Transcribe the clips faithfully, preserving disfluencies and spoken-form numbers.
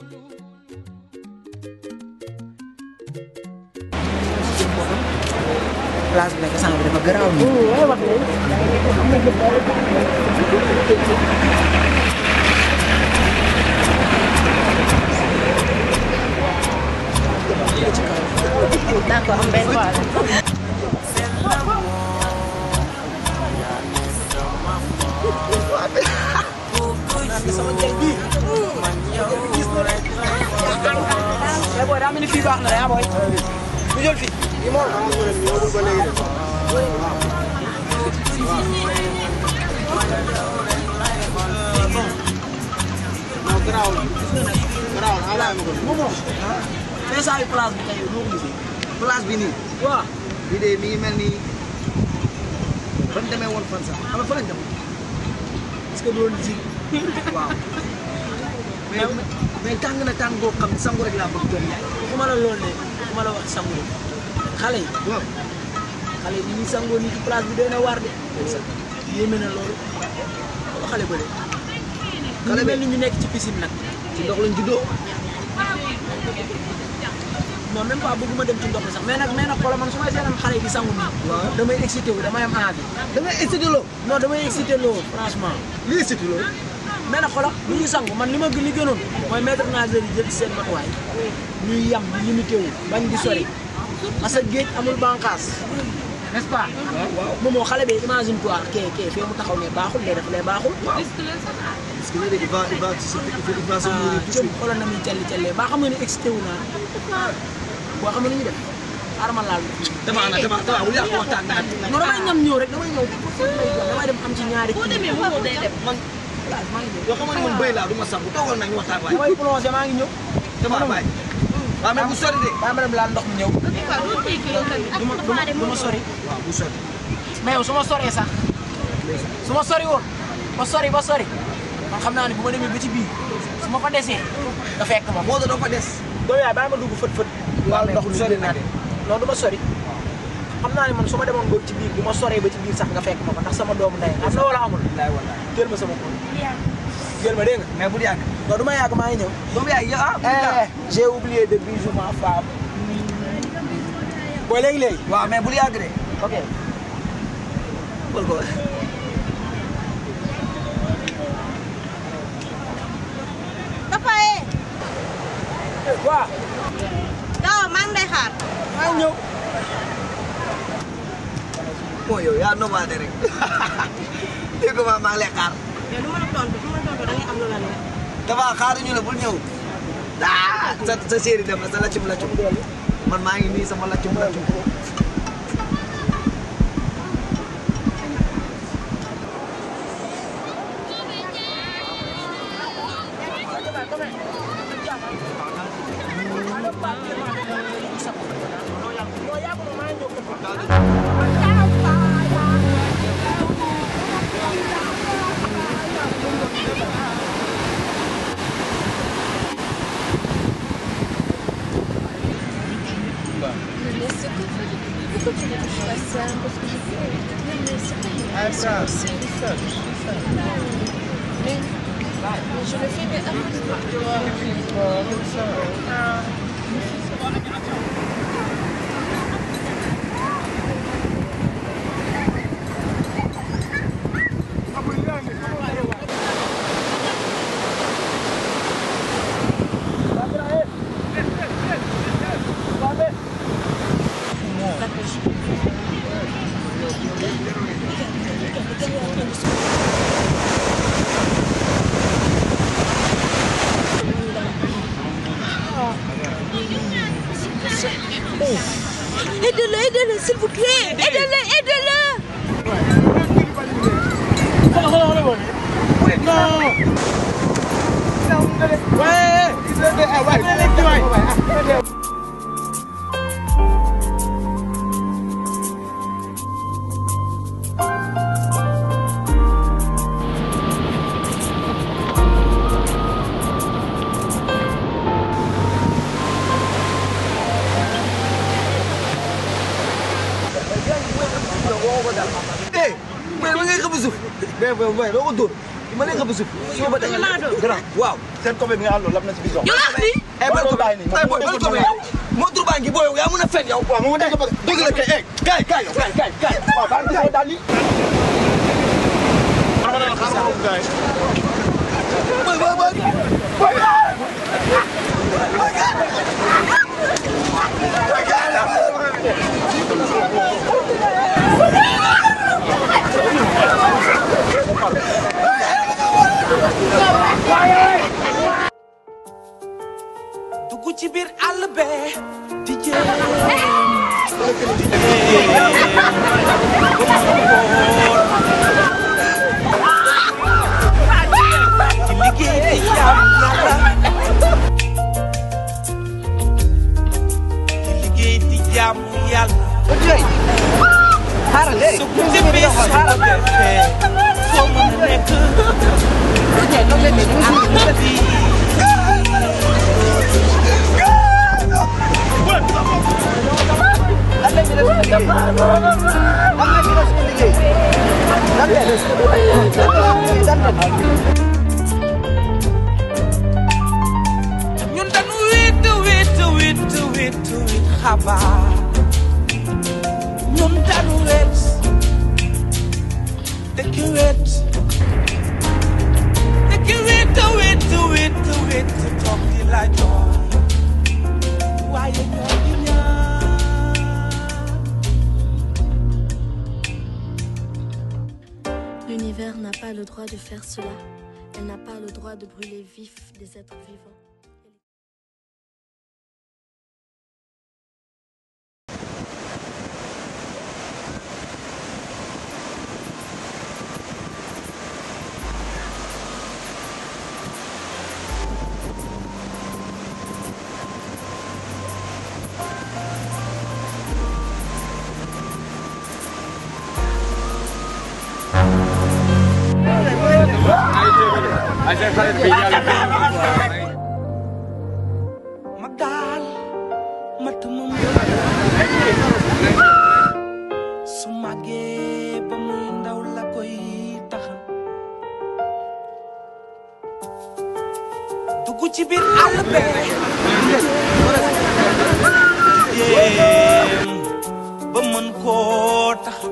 Place bi nag sang bi dafa garaaw nii. D'accord, am benn fois sama jël bi gis na rek mais booy daa mel ni fii baax na de ah booy ñu jël fii yi moom ba léegi non garaawul garaawul ala ma ko moom moom c'est ça yu place bi tey noo ko gisee place bi nii waaw bi de mi ngi mel ni ban demee woon fan sax xam nga fa lañ dem est-ce que doon ji waaw mais mais tàng na tàng boo xam ne sangu rek laa bëgg doon fu ma la lool ne fu ma la wax sangu xale yi waaw xale yi ñuy sangoo nii ci place bi doy na waar de yéeme na loolu ba xale bële xale mel ni ñu nekk ci piscine nag ci ndox lañ juddoo non même pas bëgguma dem ci ndox mi sax mais nag mais nag xoolal man su may seetaan xale yi di sangu nii damay excité wu damay am envie damay excité loo non damay excité loo franchement li excité loo mais nag xoolal bu ñuy sangu man li ma li gënoon mooy maître nageur yi jël ci seen matuwaay ñuy yam di limité wu bañ di sori parce que géej amul bànqaas n'est-ce pas waaw moom moo xale bi imagine toi kee kee fii mu taxaw ne baaxul lee def lee baaxul parce que léegi il va il va il va se mourir tout de suite xoolal na muy calli callee ba xam nga ne excité wu naa boo xam ne ni ñu def arma laal dama na dama dama wul yàq waxtaan na non damay ñam ñëw rek damay ñëw damay dem am ci ñaari boo demee moom day dem man maa ngi ñëw yoo xam ne man bëy laa du ma sangu toogal nañu waxtaan waaye damay plongé maa ngi ñëw dama bàyyi waaw mais bu sori de daa ma dem laal ndox mi ñëw du ma du ma sori waaw bu sori mais yow su ma soree sax su ma sori woon ba sori ba sori man xam naa ne bu ma demee ba ci biir su ma fa desee nga fekk ma moo doo fa des doo yaay bàyyi ma dugg fët fët laal ndox mi sori naa de non du ma sori xam naa ne man su ma demoon ba ci biir bu ma soree ba ci biir sax nga fekk ma ko ndax sama doomu ndey am na wala amul wallaay wallaay jël ma sama ko jël ma dégg nga mais bu yàgg non du ma yàgg maa ngi ñëw doomu yaay yow ah j'ai oublié de bijou ma femme booy léegi léegi waaw mais bul yàgg de ok ko papa eh waaw daaw maa ngi lay xaar maa ngi ñëw mooy yow yaa nobaade rek dégg nga maa ngi lay xaar yow du ma la tontu du ma la tontu da ngay am lu la neex dafa xaaruñu la bul ñëw ah sa sa séeri dem na sa laccum laccum man maa ngi nii sama laccum laccum Mais c'est quoi? Pourquoi tu veux que je fasse ça? Parce que je veux. Non, mais c'est pas une Ah, ça, c'est je fais, je fais. Mais, mais je le fais, mais à cause de toi. Quoi, comme ça? Ah. Aidez-le, aidez-le, s'il vous plaît. Aidez-le, aidez-le. eh mais ma ngay xam suuf mais mais doo ko dóor ma ne nga ba suuf suba ba tey grand waaw seen copain bi nga àndoon lab na si bison eh ban ko bàyyi nii boy ban ko bàyyi moo tur baa ngi boy yaa mën a fen yow waaw moom dañ ko bëgg dëgg la kay eh kay kay yow kay kay kay waaw baax na daal li ma ne la xaaral ma gaay boy boy boy boy dugg ci biir àll be di jéem di liggéey di jaam yàlla di liggéey di jaam yàlla su ko defee su ko defee foo mën a nekk àll bi ñun dañu wéet wéet wéet wéet wéet xabaar ñun dañu wéet dëkk wéet dëkk wéet wéet wéet wéet toog di la jooy waaye ñoo di ñaan. L'univers n'a pas le droit de faire cela. Elle n'a pas le droit de brûler vif des êtres vivants. ma daal matuma mu su màggee ba muy ndaw la koy taxal dugg ci biir àll be jéem ba mën koo taxal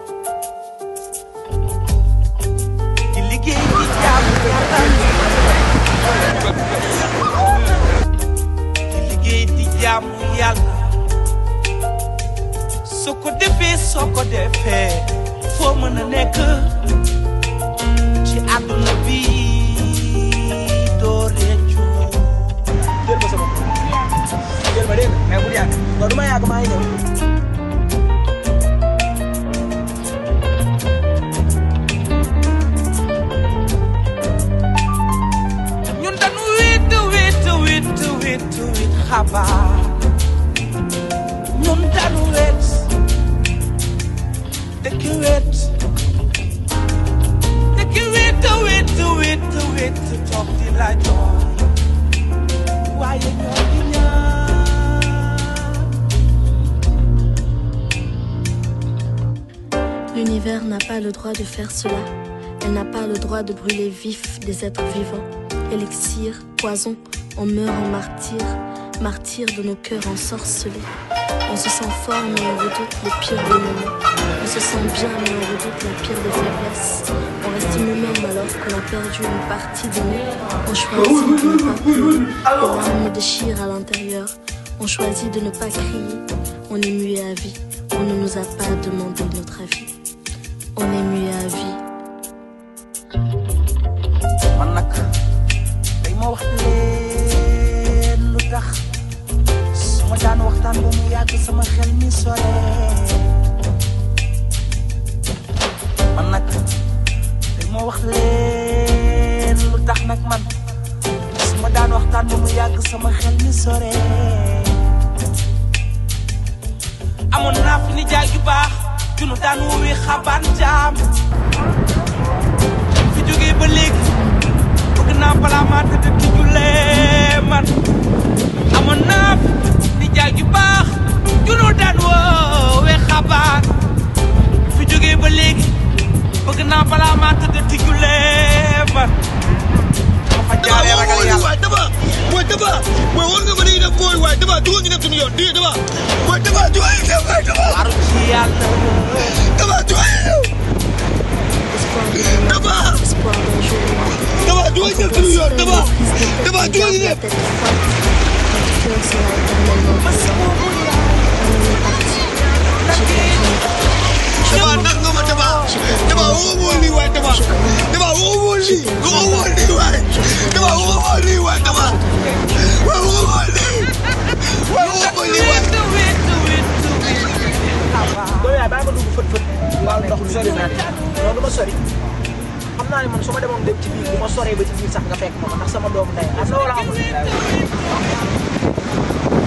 di liggéey di jaamu yàlla di liggéey di jaamu yàlla soo ko defee soo ko defee foo mën a nekk ci àdduna bi doo réccu jël ma sama jël ma dégg nga mais bu yàgg non du ma yàgg maa ngi ñëw ñun dañu wéet wéet wéet wéet wéet xabaar ñun dañu wéet dëkk wéet dëkk wéet wéet wéet wéet toog di la jooy waaye ñoo di ñaan. L'univers n'a pas le droit de faire cela. Elle n'a pas le droit de brûler vif des êtres vivants. Élixir, poison, on meurt en martyr, martyr de nos cœurs ensorcelés. On se sent fort mais on redoute le pire des moments. On se sent bien mais on redoute la pire des faiblesses. On reste nous-mêmes alors qu'on a perdu une partie de nous. On choisit de ne pas pleurer, les larmes nous déchirent à l'intérieur. On choisit de ne pas crier, on est muet à vie. On ne nous a pas demandé notre avis. On est muet à vie. man nag day ma wax leen lu tax su ma daan waxtaan ba mu yàgg sama xel mi sore man nag day ma wax leen lu tax nag man su ma daan waxtaan ba mu yàgg sama xel mi sore amoon naa fi ni jaay yu baax junu daan woowee xabaan jaam fi jógee ba léegi bëgg naa balaa maa tëdd ci jullee man amoon naa fi ni jaay yu baax junu daan woowee xabaan fi jógee ba léegi bëgg naa balaa maa tëdd ci jullee man dama dugal ñu dem suñu yoon di dama mooy dama dugal ñu dem mooy dama waru ci yàlla dama dugal dama Espoir d'un jour noir. dama dugal ñu dem suñu yoon dama dama dugal ñu dem Ton cœur sera éternellement vivant. Un homme est parti. J'ai dama nag nga ma dama dama woo lii waay dama dama woo lii woo lii waay dama woo lii waay dama waaw woo lii waaw woo lii waay doo yaay bàyyi ma dugg fët fët waaw ndox mi sori naa non du ma sori xam naa ne man su ma demoon dem ci biir bu ma soree ba ci biir sax nga fekk ma ndax sama doomu ndey am na wala amul